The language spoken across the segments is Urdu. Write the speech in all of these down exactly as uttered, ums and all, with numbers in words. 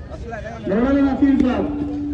مولانا نصیر صاحب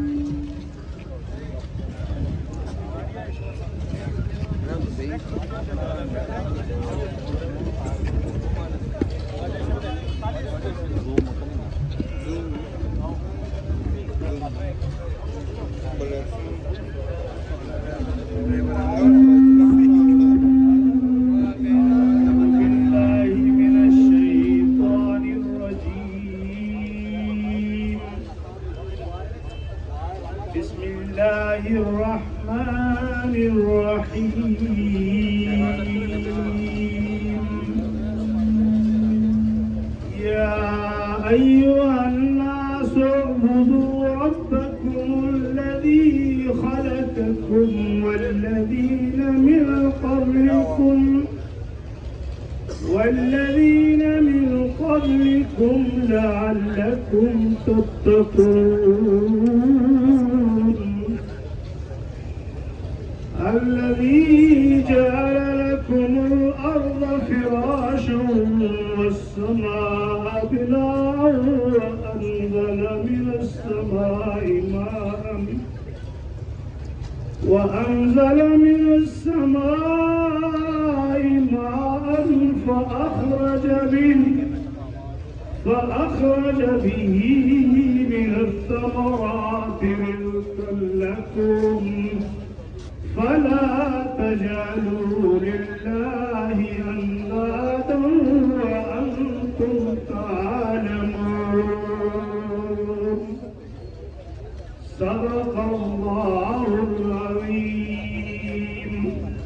وأنزل من السماء ماء فأخرج به فأخرج به من الثمرات رزقا لكم فلا تجعلوا لله أندادا وأنتم تعلمون صدق الله العظيم.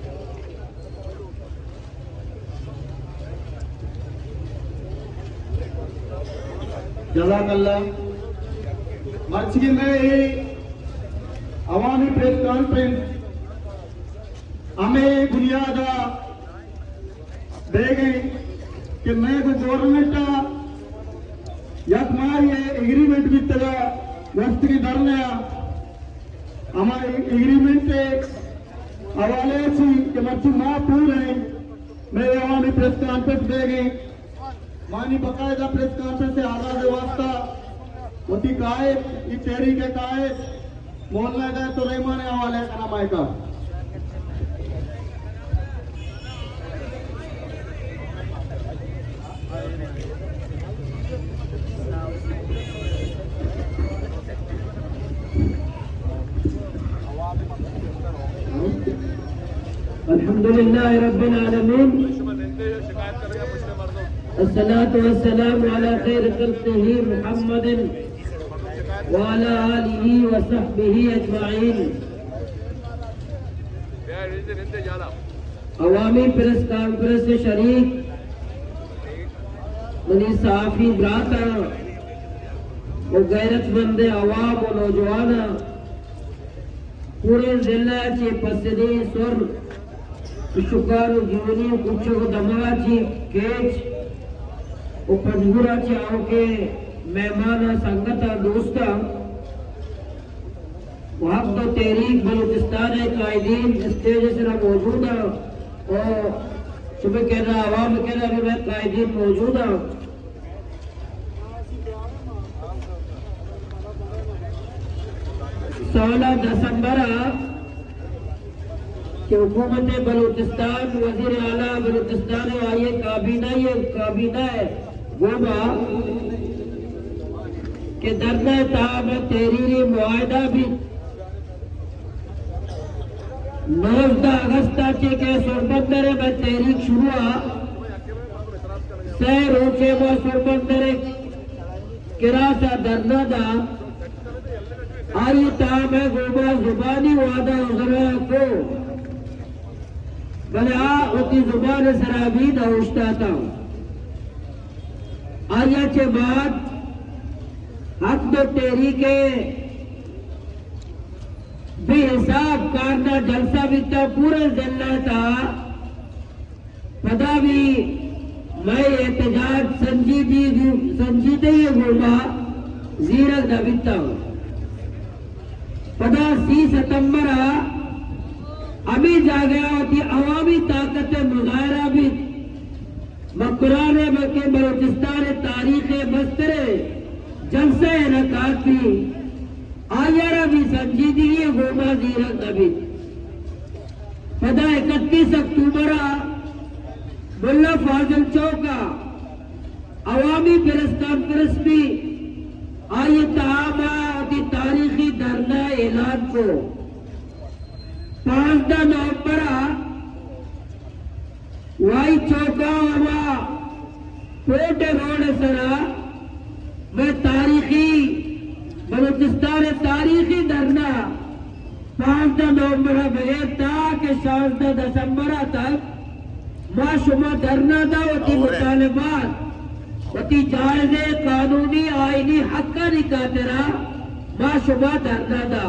جزاک اللہ. مرچی میں عوامی پریس کانفرنس ہمیں بنیاد دے گئی کہ میں کو گورنمنٹ یک ماری ایگریمنٹ بھی تلا وقت کی درنے ہماری ایگریمنٹ حوالے سے کہ مرچی ماں پور ہے میں عوامی پریس کانفرنس دے گئی مانی باقاعدہ پریس کانفرنس سے آزاد واسطہ ہوتی قائد یہ تحریک قائد مولانا گئے تو رحمان حوالے کا نام آئے گا. الحمدللہ رب العالمین الصلاة والسلام على خير خلقه محمد وعلى آله وصحبه أجمعين. عوامی پریس کانفرنس سے شریک منی صحافی براتا و غیرت مند عوام و نوجوانا پورے ضلع چی پسدی سر شکار و جیونی کچھ و دماغ چی کیچ و پجبورا چی آؤ کے مہمانا سنگتا دوستا وحق و تحریک بلوچستان قائدین اسٹیج سے موجود ہیں اور صبح کہہ رہا عوام کہہ رہا بھی میں قائدین موجود ہیں. سولہ دسمبر کہ حکومت بلوچستان وزیر اعلیٰ بلوچستان آئیے کابینہ یہ کابینہ ہے گوبا کہ درنہ تاب تحریری معاہدہ بھی نوزدہ اگستہ چے کے سوربندر میں تحریک شروع سہ روچے وہ سوربندر کراسا درنہ دا آئی تاب ہے گوبا زبانی وعدہ ازرہ کو بلے آ اتی زبان سرابید ہوشتا تھا. آیا چے بعد حق دو تحریک بے حساب کارنا جلسہ بھی تا پورا ضلع تھا پدا بھی میں احتجاج سنجیدی سنجیدی گوبا زیرک دبیتا ہوں پدا سی ستمبر ابھی جا گیا ہوتی عوامی طاقت مظاہرہ بھی مقران بلکہ بلوچستان تاریخ بسترے جلسہ انعقاد بھی آئیارہ بھی سنجیدگی گوما زیرک نبی پدا اکتیس اکتوبر ملا فاضل چوکا عوامی پریس کانفرنس بھی آئی تاہمہ تاریخی دھرنا اعلان کو پانچ نومبر وائی چوکا ہوا کوٹ روڈ سرا میں تاریخی بلوچستان تاریخی دھرنا پانچ نومبر بغیر تا کہ شانزدہ دسمبر تک ما شما دھرنا دا وتی مطالبات وتی جائز قانونی آئینی حقا نکاترا ما شما دھرنا دا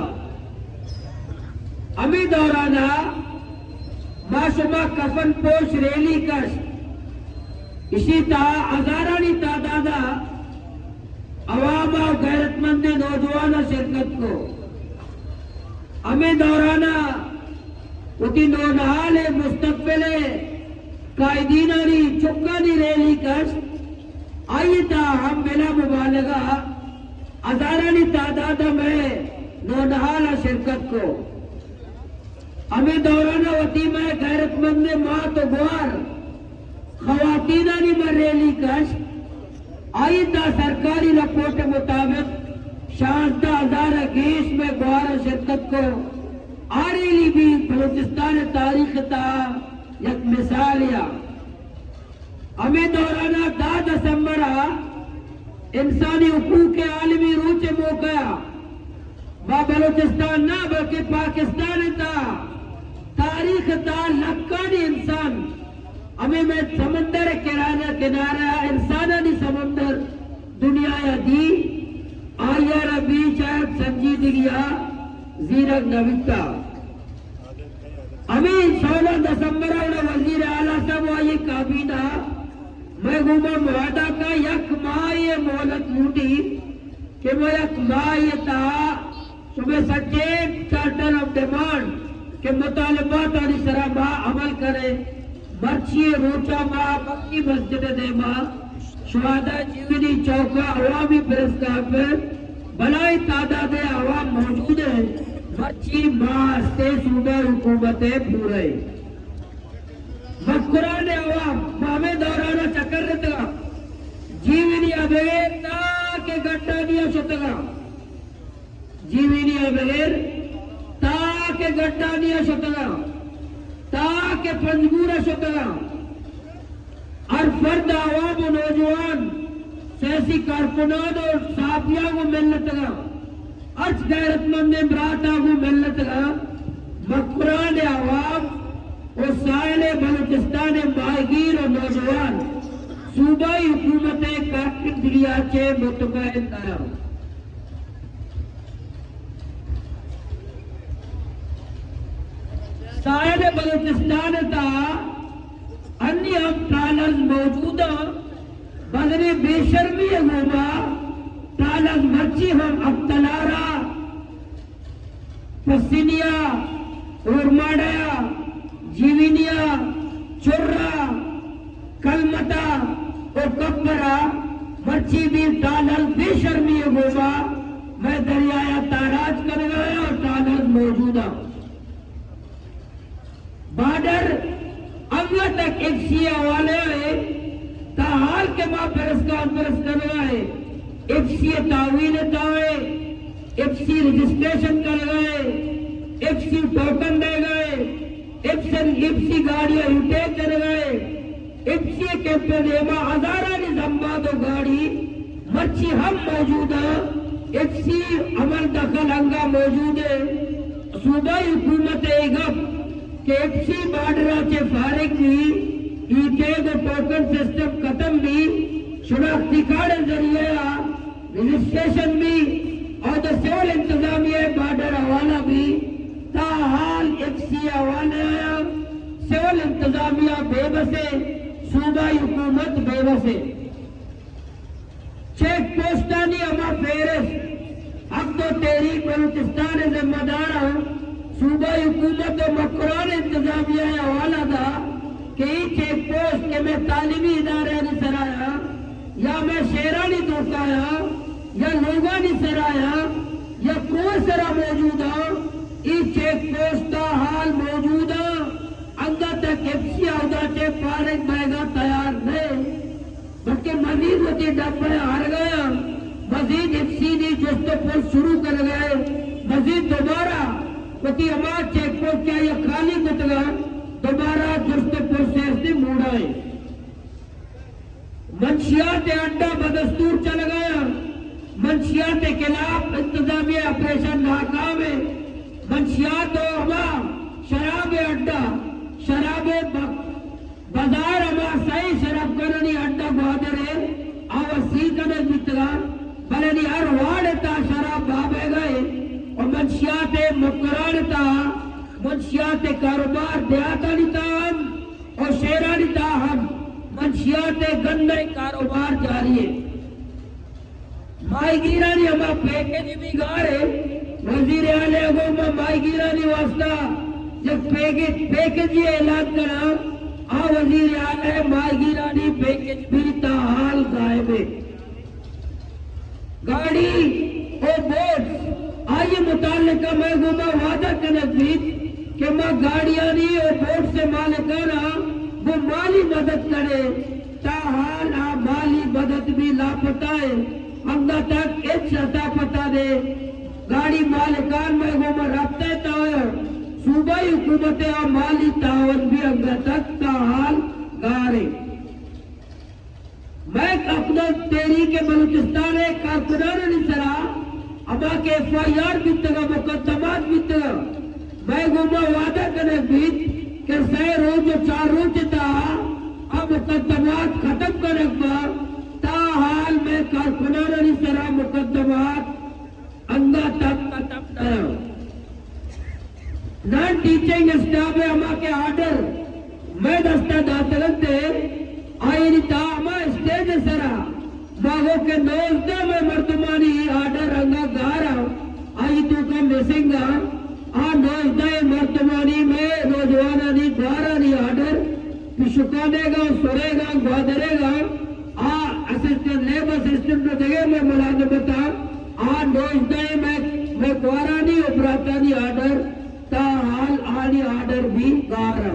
امی دورانا ما شما کفن پوش ریلی کش اسی تا ہزارانی تعدادا عوام و غیرت مند نوجوان شرکت کو ہمیں دورانا اتی نونحال مستقبل قائدینانی چکانی ریلی کش آئی تا ہم بلا مبالغہ ہزارانی تعداد میں نونحال شرکت کو ہمیں دورانا وتی میں غیرت مند ماں تو گوار خواتینانی میں ریلی کش آئی تا سرکاری رپورٹ مطابق شانزدہ ہزار گیس میں گوار شرکت کو آریلی بھی بلوچستان تاریخ تا یک مثالیا ہمیں دورانا دا دسمبر انسانی حقوق کے عالمی روچ موقع با بلوچستان نہ بلکہ پاکستان تا تاریخ تا لکانی انسان ہمیں میں سمندر کنارہ کنارہ انسانانی سمندر دنیا یا دی آیا ربی چاہت سنجیدگیا زیرک نویتا ہمیں سولہ دسمبر وزیر اعلیٰ صاحب آئی کابینہ میں گوما معاہدہ کا یک ماہ یہ مہلت لوٹی کہ وہ یک ماہ یہ تا صبح سچے چارٹر آف ڈیمانڈ کہ مطالبات اور اس طرح ماہ عمل کرے مرچی روچا ماہ مکی مسجد دے ماہ شہادہ جیونی چوکا عوامی پریس کانفرنس بلائی تعداد عوام موجود ہیں مرچی ماہ سے صوبہ حکومتیں پورے مذکران عوام مامے دورانا چکر رتگا جیونی ابغیر تاکہ گٹا دیا شتگا جیونی ابغیر تاکہ گٹا دیا شتگا تاکہ پنجگورا شتگا ہر فرد عوام و نوجوان سیاسی کارکنان اور صحافیوں کو ملت گا اچ غیرت مند براتا کو ملت گا مقران عوام اور سائل بلوچستان ماہگیر اور نوجوان صوبائی حکومت کافر دریاچے متقاعد کرا سائل بلوچستان تا انی ہم ٹرالرز موجود بدر بے شرمی ہوگا ٹرالرز مرچی ہم ابتلارا پسینیا اورماڑیا جیوینیا چرا کلمتا اور کبرا مرچی بھی ٹرالرز بے شرمی ہوگا میں دریایا تاراج کر گیا اور ٹرالرز موجودہ بارڈر اگلا تک ایک سی حوالے ہوئے تا حال کے ماں پرس کانفرنس کر گئے ایف سی تعویل تاوے ایف سی رجسٹریشن کر گئے ایف سی ٹوکن دے گئے ایف سی گاڑیاں انٹیک کر گئے ایف سی کیمپے دیما ہزارہ نظامات و گاڑی مرچی ہم موجود ہیں ایف سی عمل دخل ہنگا موجود ہے صوبائی حکومت ایگب کہ ایف سی بارڈرہ کے فارغ بھی ایٹیگ و ٹوکن سسٹم ختم بھی شناختی کارڈ ذریعہ رجسٹریشن بھی اور دا سیول انتظامیہ بارڈر حوالہ بھی تاحال ایف سی حوالے آیا سیول انتظامیہ بے بسے صوبائی حکومت بے بسے چیک پوسٹانی اما فیرس اب تو تحریک بلوچستان ذمہ دار ہوں صوبائی حکومت و مقران انتظامیہ حوالہ دا کہ یہ چیک پوسٹ کہ میں تعلیمی ادارے نہیں سرایا یا میں شیرانی دوکایا یا لوگوں نے سرایا یا کوئی سرا موجود ہے چیک پوسٹ کا حال موجود ہے انگا تک ایپسی آدھا چے پارک بائیگا تیار نہیں بلکہ مزید ہوتی ڈبے ہار گیا مزید ایپسی نے جست پوسٹ شروع کر گئے مزید دوبارہ ہوتی ہمارا چیک پوسٹ کیا یہ خالی کت گا دوبارہ جست پوسٹ سے اس نے موڑا ہے منشیات اڈا بدستور چل گیا منشیات کے خلاف انتظامی آپریشن ناکام ہے منشیات و ہما شراب اڈا شراب بازار ہما صحیح شراب کرنی اڈا گوادر ہے آو سیکنہ متگا بلنی ہر وارتا شراب بابے گئے اور منشیات مقرانتا منشیات کاروبار دیاتانی تاہم اور شیرانی تاہم منشیات گندے کاروبار جاری ہے مائی گیرانی ہما پیکیج بھی گارے وزیر اعلی گوما مائی گیرانی واسطہ جب پیکیج پیکیج یہ اعلان کرا آ وزیر اعلی مائی گیرانی پیکیج بھی تاحال غائب ہے گاڑی او بوٹ آئیے متعلقہ میں گوما وعدہ کنک بھی کہ میں گاڑیانی او بوٹ سے مالکانا وہ مالی مدد کرے تاحال آ مالی مدد بھی لاپتا ہے انگا تک ایک شتا پتا دے گاڑی مالکان میں گوما رابطہ تایا صوبائی حکومت آ مالی تعاون بھی انگا تک تاحال گارے میں اپنا تحریک بلوچستان ہے کارکنان نسرا اما کے ایف آئی آر بیتگا مقدمات بیتگا میں گوما وعدہ کنک بیت کہ سی روز و چار روز تا اب مقدمات ختم کرک با تاحال میں کارکنان نسرا مقدمات انگا تک ختم کرا نان ٹیچنگ اسٹاف ہے اما کے آرڈر میں دستہ داتلت دے آئینی تاہما اسٹیج سرا باغوں کے نوزدہ میں مردمانی آرڈر انگا گارا آئی تو کا میسنگا آ نوزدہ مردمانی میں روزوانانی گارانی آرڈر پشکانے گا سرے گا گوادرے گا آ اسسٹنٹ لیب اسسٹنٹ رو دگے میں ملازمتا آ نوزدہ میں میں گوارانی اپراتانی آرڈر تاحال آنی آرڈر بھی گارا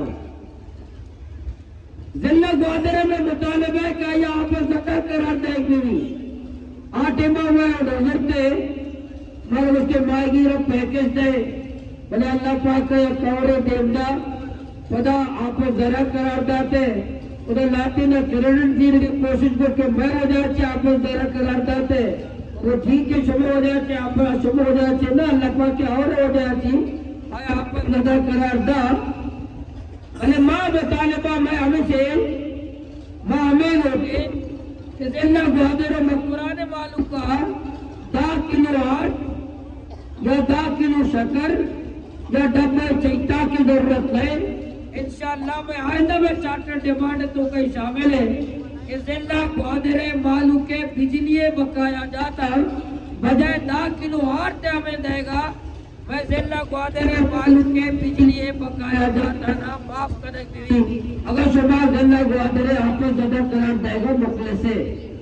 ضلع گوادرے میں مطالبہ ہے کہ یہاں پر زکر قرار دے گی آٹے ماں ہوئے نظر دے مگر اس کے مائی گیرہ پیکیج دے بلے اللہ پاک کا یہ کورے دیمدہ خدا آپ کو ذرا قرار داتے خدا لاتی نہ کرنن دیر کی کوشش کو کہ میں ہو جاتے آپ کو ذرا قرار داتے وہ ٹھیک کے شمع ہو جاتے آپ کو شمع ہو جاتے نا اللہ پاک کے اور ہو جاتی آیا آپ کو ذرا قرار دا بلے ماں مطالبہ میں ہمیں سے ماں ہمیں ہوگی کہ ضلع گوادر مقران معلوم کا دا کلو آٹ یا دا کلو شکر یا ڈبہ چیتا کی ضرورت ہے انشاءاللہ میں آئندہ میں چارٹر ڈیمانڈ تو کئی شامل ہے کہ ضلع گوادر معلوم کے بجلی بقایا جاتا بجائے دا کلو آٹ ہمیں دے گا میں ضلع گوادر معلوم کے بجلی بقایا جاتا نا معاف کرنے کے لیے اگر شما ضلع گوادر آپ کو زدہ قرار دے گا مقلے سے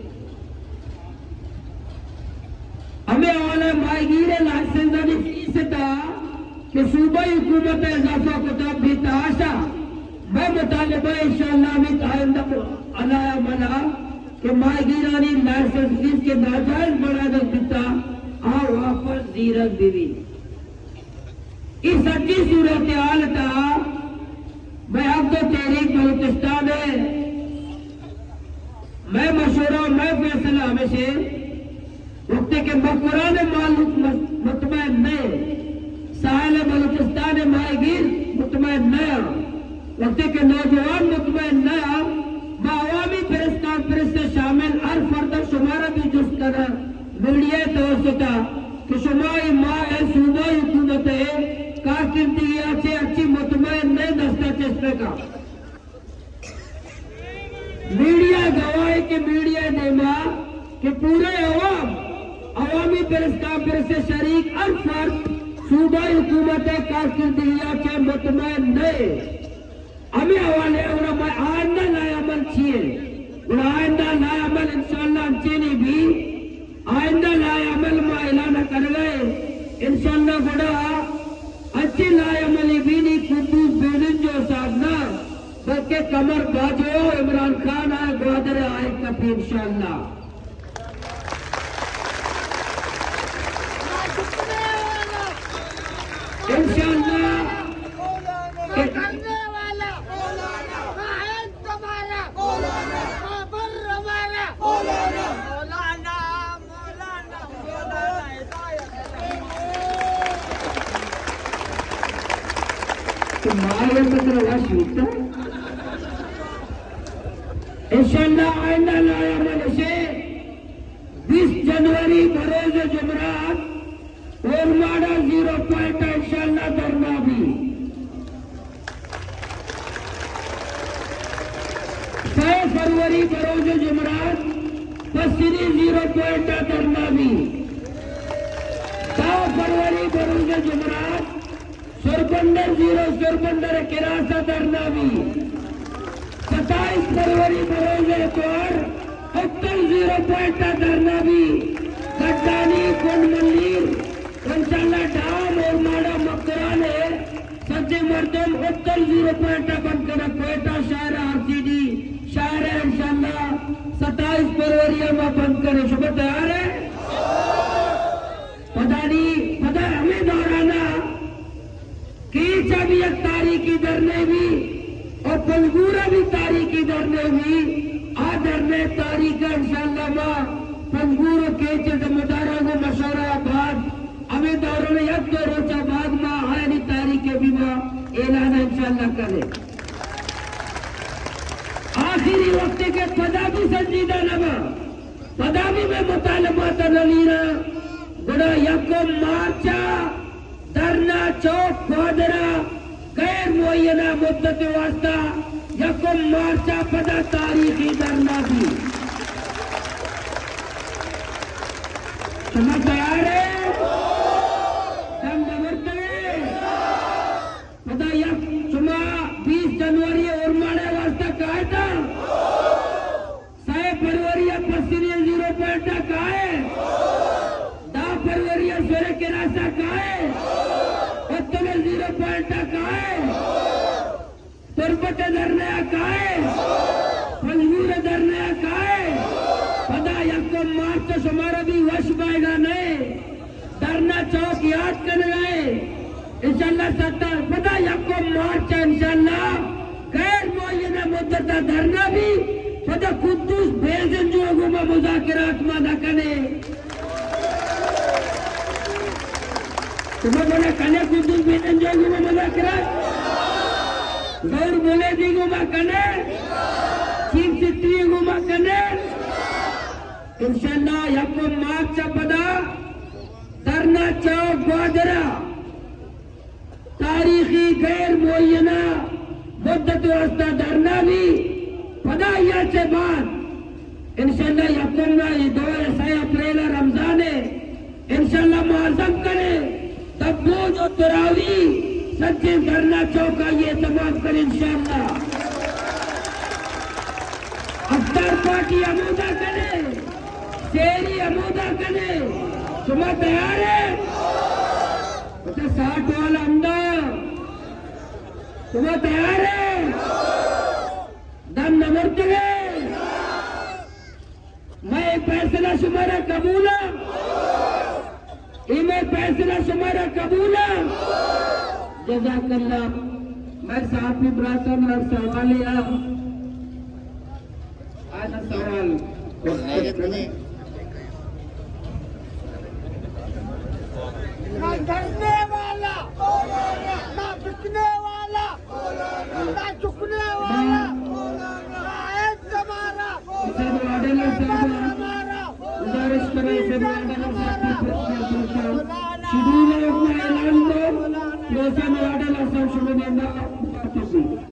ہمیں اولا مائی گیرے لائسنسانی فیس تھا کہ صوبائی حکومت اضافہ کتاب بھی تحاشا میں مطالبہ انشاءاللہ میں آئندہ علیہ منا کہ مائی گیرانی لائسنس فیس کے ناجائز بڑھا دیتا آؤ واپس زیرک بھی اس سچی صورتحال تھا میں اب تو تحریک بلوچستان ہے میں مشورہ میں فیصلہ ہمیشہ وقت کے مقران معلوم مطمئن نئے ساحل بلوچستان مائی گیر مطمئن نیا وقت کے نوجوان مطمئن نیا عوامی پریس کانفرنس سے شامل ہر فرد شمارہ بھی جس طرح میڈیا توسطہ کہ شمائی ماں ہے صوبائی حکومت ہے کارکردگی سے اچھی مطمئن نہیں دستہ چسپے کا میڈیا گواہ کے میڈیا نیما کہ پورے عوام عوامی پریس کانفرنس سے شریک ہر فرد صوبائی حکومت کارکردگی سے مطمئن نہیں ہمیں حوالے آئندہ نیا عمل چیئے اور آئندہ نیا عمل انشاءاللہ انچینی بھی آئندہ لائے عمل ما اعلان کر گئے انشاءاللہ بڑا اچھی لائے عملی بھی نہیں قدوس بیدن جو ساتھنا بلکہ کمر باجو عمران خان آئے گوادر آئے کپی انشاءاللہ انشاءاللہ کرنے والا قائد تمہارا خبر ہمارا مولانا مولانا مولانا تمہارے مطلب واشیتا انشاءاللہ آئندہ لائے عمل سے بیس جنوری بروز جمعرات اور ماڈا زیرو پوائنٹ انشاءاللہ درنا بھی چھ فروری بروز جمعرات پسینی زیرو پوائنٹ درنا بھی دو فروری بروز جمعرات سربندر زیرو سربندر کراسا درنا بھی ستائیس فروری بروز اتوار اتر زیرو پوائنٹ درنا بھی گڈانی کنڈ منیر انشاءاللہ ڈام اور ماڑا مکرانے سچے مردم اتر زیرو پوائنٹ بند کرنا کوئٹہ شہر آر سی ڈی شہر ہے انشاءاللہ ستائیس فروری میں بند کرنے شبہ تیار ہے پتہ نہیں پتہ ہمیں دورانا کیچ ابھی ایک تاریخی درنے بھی اور پنگورا بھی تاریخی درنے بھی آ درنے تاریخ انشاءاللہ ماں پنگورو کیچ دمداروں کو مشورہ بعد ہمیں دوروں میں یک دو روچہ بعد ماں آئینی تاریخ بھی ماں اعلان انشاءاللہ کرے آخری وقت کے پدا بھی سنجیدہ نما پدا بھی میں مطالبات نلینا گڑا یکم مارچا درنا چوک کوادرہ غیر معینہ مدت واسطہ یکم مارچا پدا تاریخی درنا بھی شما تیار ہے پتا یک شما بیس جنوری اور ماڑے واسطہ کہا تھا سائے فروری پسینی زیرو پوائنٹ کہا ہے دا فروری سورے کراسا کہا ہے اتنے زیرو پوائنٹ کہا ہے تربت درنیا کہا ہے پنجور درنیا کہا ہے پتا یکم مارچ شمارا بھی وش بائیگا نہیں درنا چوک یاد کر گئے انشاءاللہ ستر پتا یکم مارچ انشاءاللہ غیر معینہ مدت دھرنا بھی پتا قدوس بیزن جو اگوما مذاکرات مادا کنے تمہیں بولا کنے قدوس بیزن جو اگوما مذاکرات غور بولے دی گوما کنے چیف ستری اگوما کنے انشاءاللہ یکم مارچ پدا درنا چوک گوادرہ تاریخی غیر معینہ مدت واسطہ درنا بھی پدائیہ سے بعد انشاءاللہ یکمنا یہ دو ایسائی اپریل رمضان ہے انشاءاللہ معظم کرے تب وہ جو تراوی سچے درنا چوکا یہ تمام کر انشاءاللہ افطار پارٹی عمودہ کرے شہری عمودہ کرے شما تیار ہے بچہ ساٹھ والا اندر تمہیں تیار ہے دم نمرت گئے میں ایک فیصلہ شمارا قبولا میں فیصلہ شمارا قبولا جزاک اللہ میں صاحب ابراہیم اور سوال لیا آج سوال نہ ڈرنے والا نہ بکنے والا نہ جھکنے والا قائد ہمارا سید وعدل صاحب ہمارا گزارش کریں سید وعدل صاحب شروع میں اپنا اعلان دو روشن وعدل صاحب شروع میں